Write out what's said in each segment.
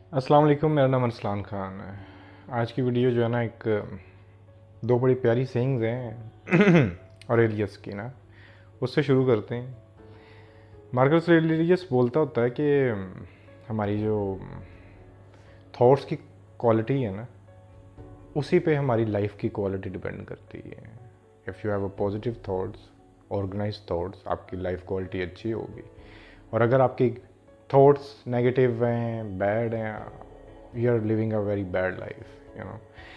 अस्सलाम वालेकुम। मेरा नाम अरसलान ख़ान है। आज की वीडियो जो है ना एक दो बड़ी प्यारी सेइंग्स हैं ऑरेलियस की ना, उससे शुरू करते हैं। मार्कस ऑरेलियस बोलता होता है कि हमारी जो थॉट्स की क्वालिटी है ना, उसी पे हमारी लाइफ की क्वालिटी डिपेंड करती है। If you have a positive thoughts, organise thoughts, आपकी लाइफ क्वालिटी अच्छी होगी। और अगर आपकी थॉट्स नेगेटिव हैं, बैड हैं, you are living a very bad life, you know.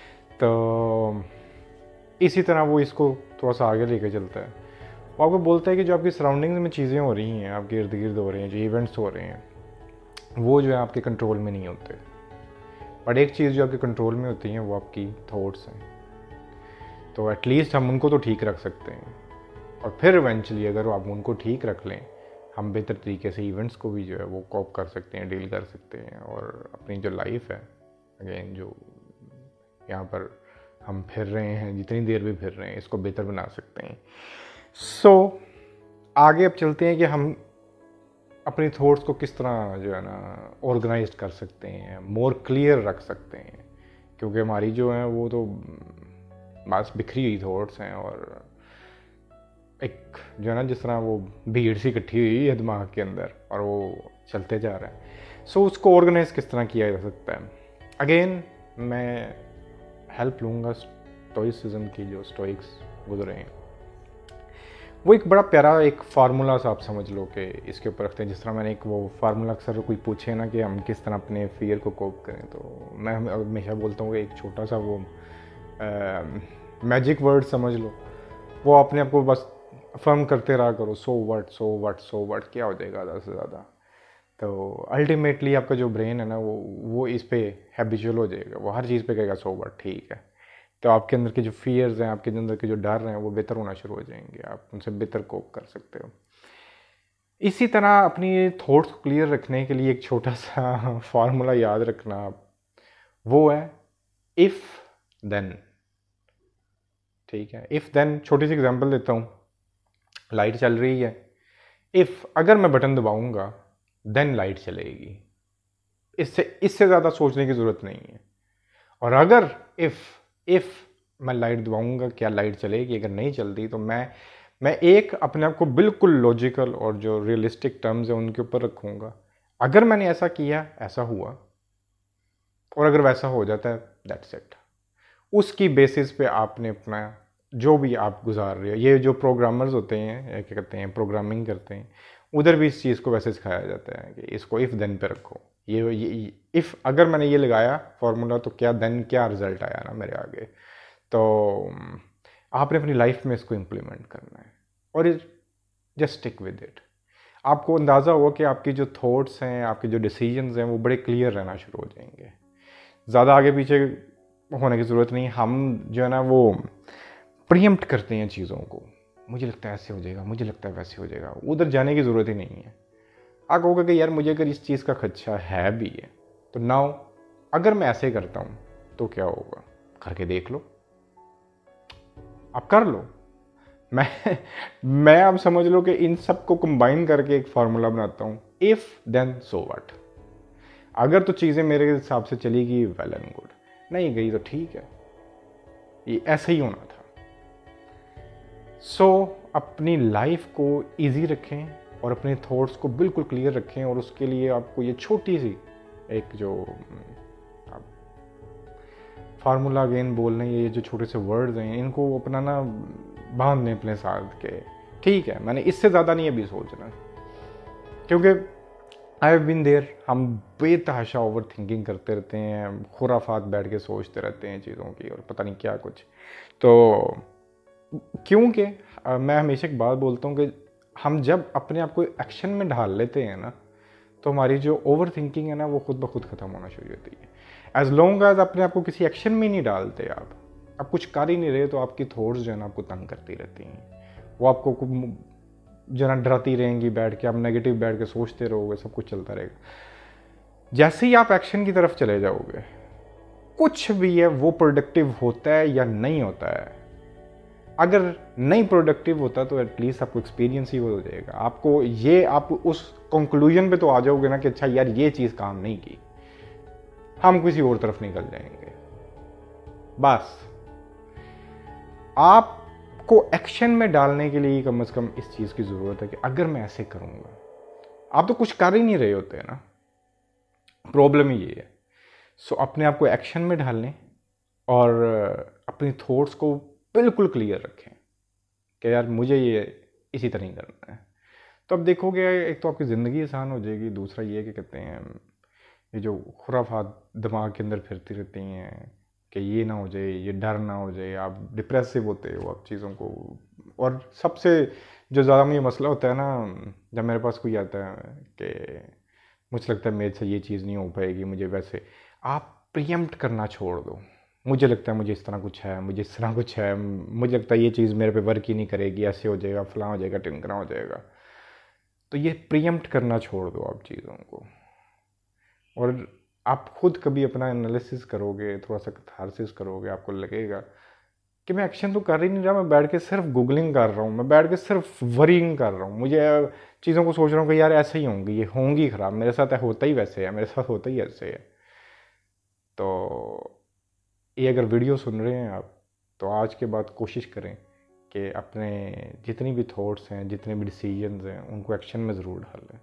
तो इसी तरह वो इसको थोड़ा सा आगे लेके चलता है। वो आपको बोलता है कि जो आपकी सराउंडिंग्स में चीज़ें हो रही हैं, आपके इर्द गिर्द हो रहे हैं, जो इवेंट्स हो रहे हैं, वो जो है आपके कंट्रोल में नहीं होते। बट एक चीज़ जो आपके कंट्रोल में होती है वो आपकी थॉट्स हैं। तो एटलीस्ट हम उनको तो ठीक रख सकते हैं, और फिर इवेंचुअली अगर आप उनको ठीक रख लें, हम बेहतर तरीके से इवेंट्स को भी जो है वो कॉप कर सकते हैं, डील कर सकते हैं, और अपनी जो लाइफ है, अगेन जो यहाँ पर हम फिर रहे हैं, जितनी देर भी फिर रहे हैं, इसको बेहतर बना सकते हैं। सो आगे अब चलते हैं कि हम अपनी थॉट्स को किस तरह जो है ना ऑर्गेनाइज कर सकते हैं, मोर क्लियर रख सकते हैं। क्योंकि हमारी जो है वो तो बस बिखरी हुई थॉट्स हैं, और एक जो है ना जिस तरह वो भीड़ सी इकट्ठी हुई है दिमाग के अंदर, और वो चलते जा रहा है। सो उसको ऑर्गेनाइज किस तरह किया जा सकता है। अगेन मैं हेल्प लूँगा स्टोइसिज्म की, जो स्टोइक्स गुजरे हैं। वो एक बड़ा प्यारा एक फार्मूला सा आप समझ लो कि इसके ऊपर रखते हैं। जिस तरह मैंने एक वो फार्मूला अक्सर कोई पूछे ना कि हम किस तरह अपने फियर को कोप करें, तो मैं हमेशा बोलता हूँ कि एक छोटा सा वो मैजिक वर्ड समझ लो, वो अपने आप को बस अफर्म करते रहा करो। सो व्हाट क्या हो जाएगा ज़्यादा से ज़्यादा। तो अल्टीमेटली आपका जो ब्रेन है ना वो इस पे हैबिचुअल हो जाएगा, वो हर चीज़ पे कहेगा सो व्हाट, ठीक है। तो आपके अंदर के जो फियर्स हैं, आपके अंदर के जो डर हैं, वो बेहतर होना शुरू हो जाएंगे, आप उनसे बेहतर कोप कर सकते हो। इसी तरह अपनी थॉट्स को क्लियर रखने के लिए एक छोटा सा फार्मूला याद रखना आप, वो है इफ़ देन। ठीक है, इफ़ देन छोटी सी एग्जांपल देता हूँ। लाइट चल रही है, इफ़ अगर मैं बटन दबाऊंगा देन लाइट चलेगी। इससे ज़्यादा सोचने की ज़रूरत नहीं है। और अगर इफ़ मैं लाइट दबाऊंगा क्या लाइट चलेगी, अगर नहीं चलती तो मैं एक अपने आप को बिल्कुल लॉजिकल और जो रियलिस्टिक टर्म्स है उनके ऊपर रखूँगा। अगर मैंने ऐसा किया, ऐसा हुआ, और अगर वैसा हो जाता है, दैट्स इट। उसकी बेसिस पे आपने अपना जो भी आप गुजार रहे हो, ये जो प्रोग्रामर्स होते हैं क्या कहते हैं, प्रोग्रामिंग करते हैं, उधर भी इस चीज़ को वैसे सिखाया जाता है कि इसको इफ़ देन पे रखो। ये इफ़ अगर मैंने ये लगाया फॉर्मूला, तो क्या देन क्या रिजल्ट आया ना मेरे आगे। तो आपने अपनी लाइफ में इसको इम्प्लीमेंट करना है, और जस्ट स्टिक विद इट। आपको अंदाज़ा होगा कि आपकी जो थॉट्स हैं, आपके जो डिसीजंस हैं, वो बड़े क्लियर रहना शुरू हो जाएंगे। ज़्यादा आगे पीछे होने की ज़रूरत नहीं। हम जो है ना वो प्रीएम्प्ट करते हैं चीज़ों को, मुझे लगता है ऐसे हो जाएगा, मुझे लगता है वैसे हो जाएगा, उधर जाने की ज़रूरत ही नहीं है। आप कहोगे कि यार मुझे अगर इस चीज़ का खदशा है भी है, तो नाउ अगर मैं ऐसे करता हूँ तो क्या होगा, करके देख लो, आप कर लो। मैं अब समझ लो कि इन सब को कंबाइन करके एक फार्मूला बनाता हूँ, इफ़ देन सो व्हाट। अगर तो चीज़ें मेरे हिसाब से चलेगी, वेल एंड गुड, नहीं गई तो ठीक है, ये ऐसा ही होना था। सो अपनी लाइफ को इजी रखें और अपने थॉट्स को बिल्कुल क्लियर रखें, और उसके लिए आपको ये छोटी सी एक जो फार्मूला अगेन बोल रहे हैं, ये जो छोटे से वर्ड्स हैं, इनको अपना ना बांध लें अपने साथ के, ठीक है मैंने इससे ज़्यादा नहीं अभी सोचना। क्योंकि आई हैव बीन देयर, हम बेतहाशा ओवर थिंकिंग करते रहते हैं, खुराफात बैठ के सोचते रहते हैं चीज़ों की, और पता नहीं क्या कुछ। तो क्योंकि मैं हमेशा एक बात बोलता हूँ कि हम जब अपने आप को एक्शन में ढाल लेते हैं ना, तो हमारी जो ओवर थिंकिंग है ना वो खुद ब खुद ख़त्म होना शुरू होती है। एज लॉन्ग एज अपने आप को किसी एक्शन में नहीं डालते, आप कुछ कर ही नहीं रहे, तो आपकी थॉट्स जो है ना आपको तंग करती रहती हैं। वो आपको जो ना डराती रहेंगी बैठ के, आप नेगेटिव बैठ के सोचते रहोगे, सब कुछ चलता रहेगा। जैसे ही आप एक्शन की तरफ चले जाओगे, कुछ भी है वो प्रोडक्टिव होता है या नहीं होता है। अगर नहीं प्रोडक्टिव होता तो एटलीस्ट आपको एक्सपीरियंस ही हो जाएगा। आप उस कंक्लूजन पे तो आ जाओगे ना कि अच्छा यार ये चीज़ काम नहीं की। हम किसी और तरफ निकल जाएंगे। बस आपको एक्शन में डालने के लिए कम से कम इस चीज़ की ज़रूरत है कि अगर मैं ऐसे करूँगा, आप तो कुछ कर ही नहीं रहे होते हैं ना, प्रॉब्लम ही ये है। सो अपने आप को एक्शन में डालने और अपनी थॉट्स को बिल्कुल क्लियर रखें कि यार मुझे ये इसी तरह ही करना है। तो अब देखोगे, एक तो आपकी ज़िंदगी आसान हो जाएगी, दूसरा ये कि कहते हैं ये जो खुराफात दिमाग के अंदर फिरती रहती हैं कि ये ना हो जाए, ये डर ना हो जाए, आप डिप्रेसिव होते हो आप चीज़ों को। और सबसे जो ज़्यादा मुझे मसला होता है ना, जब मेरे पास कोई आता है कि मुझे लगता है मेरे से ये चीज़ नहीं हो पाएगी, मुझे वैसे, आप प्रियम्प्ट करना छोड़ दो। मुझे लगता है मुझे इस तरह कुछ है, मुझे इस तरह कुछ है, मुझे लगता है ये चीज़ मेरे पे वर्क ही नहीं करेगी, ऐसे हो जाएगा, फलां हो जाएगा, टिमकना हो जाएगा। तो ये प्रियम्प्ट करना छोड़ दो आप चीज़ों को, और आप खुद कभी अपना एनालिसिस करोगे, थोड़ा सा कैथारसिस करोगे, आपको लगेगा कि मैं एक्शन तो कर ही नहीं रहा, मैं बैठ के सिर्फ गूगलिंग कर रहा हूँ, मैं बैठ के सिर्फ वरीइंग कर रहा हूँ, मुझे चीज़ों को सोच रहा हूँ कि यार ऐसे ही होंगी, ये होंगी ख़राब, मेरे साथ होता ही वैसे है, मेरे साथ होता ही ऐसे है। तो ये अगर वीडियो सुन रहे हैं आप, तो आज के बाद कोशिश करें कि अपने जितनी भी थॉट्स हैं, जितने भी डिसीजंस हैं, उनको एक्शन में ज़रूर डालें।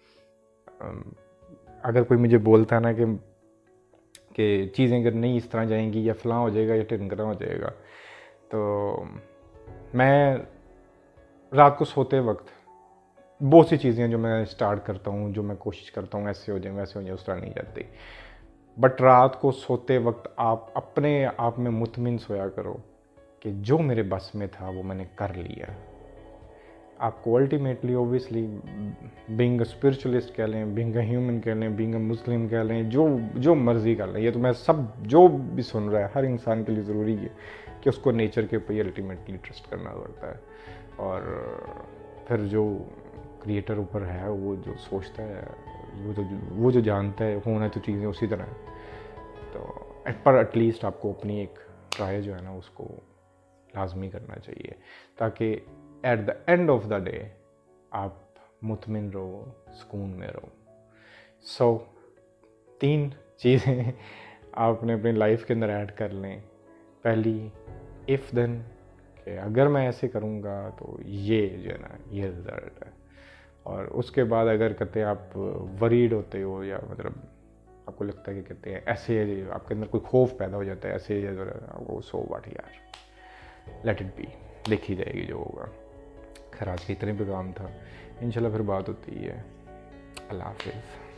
अगर कोई मुझे बोलता है ना कि चीज़ें अगर नहीं इस तरह जाएंगी, या फलां हो जाएगा, या टिमकना हो जाएगा, तो मैं रात को सोते वक्त बहुत सी चीज़ें जो मैं स्टार्ट करता हूँ, जो मैं कोशिश करता हूँ ऐसे हो जाए वैसे हो जाए, उस तरह नहीं जाती। बट रात को सोते वक्त आप अपने आप में मुतमिन सोया करो कि जो मेरे बस में था वो मैंने कर लिया। आपको ultimately obviously being a spiritualist कह लें, बीइंग अ ह्यूमन कह लें, बीइंग अ मुस्लिम कह लें, जो मर्ज़ी कर लें, ये तो मैं सब जो भी सुन रहा है हर इंसान के लिए ज़रूरी है कि उसको नेचर के ऊपर अल्टीमेटली ट्रस्ट करना पड़ता है। और फिर जो क्रिएटर ऊपर है, वो जो सोचता है, वो जो जानता है, होना तो चीज़ें उसी तरह है। तो पर एटलीस्ट आपको अपनी एक ट्राई जो है ना, उसको लाजमी करना चाहिए, ताकि at the end of the day आप मुतमिन रहो, सुकून में रहो। सो 3 चीज़ें आपने अपनी लाइफ के अंदर ऐड कर लें। पहली, इफ़ देन, कि अगर मैं ऐसे करूँगा तो ये जो है ना, ये रिज़ल्ट है। और उसके बाद अगर कहते हैं आप वरीड होते हो, या मतलब आपको लगता है कि कहते हैं ऐसे आपके अंदर कोई खौफ पैदा हो जाता है, ऐसे आपको, सो व्हाट यार, लेट इट बी, देखी जाएगी जो होगा। खैर आज के इतने पे काम था, इंशाल्लाह फिर बात होती है। अल्लाह हाफिज़।